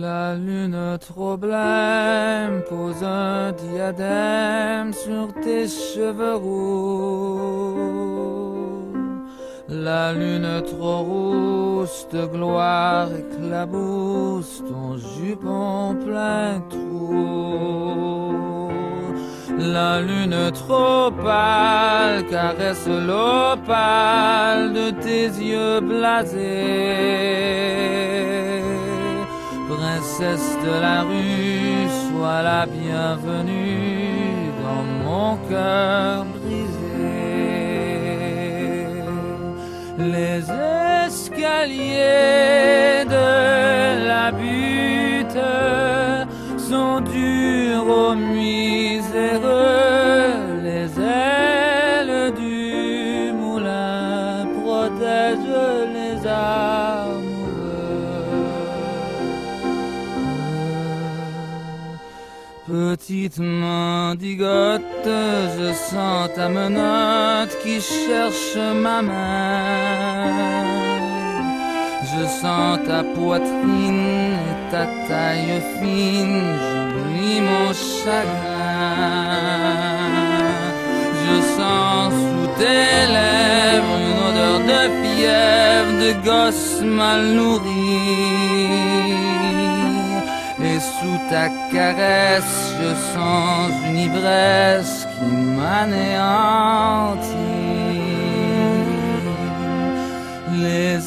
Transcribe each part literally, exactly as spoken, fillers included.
La lune trop blême pose un diadème sur tes cheveux roux. La lune trop rousse de gloire éclabousse ton jupon plein de trous. La lune trop pâle caresse l'opale de tes yeux blasés. Princesse de la rue, sois la bienvenue dans mon cœur brisé. Les escaliers de la butte sont durs aux miséreux. Les ailes du moulin protègent les amoureux. Petite mendigote, je sens ta menotte qui cherche ma main. Je sens ta poitrine et ta taille fine, j'oublie mon chagrin. Je sens sous tes lèvres une odeur de fièvre, de gosse mal nourri. Et sous ta caresse, je sens une ivresse qui m'anéantit. Les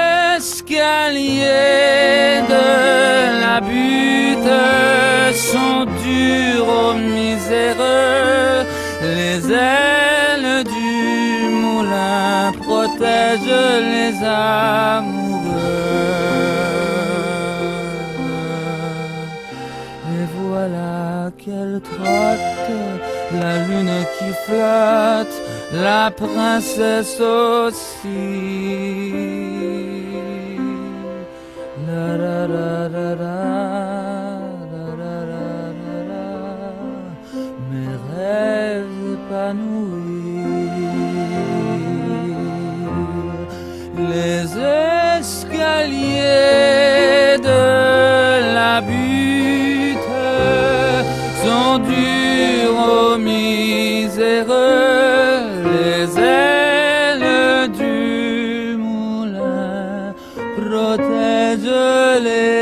escaliers de la butte sont durs aux miséreux. Les ailes du moulin protègent les amoureux. Voilà qu'elle trotte, la lune qui flotte, la princesse aussi. La la la la la, la la la la la, mes rêves épanouis. Les escaliers de la butte sont durs aux miséreux. Les ailes du moulin protègent les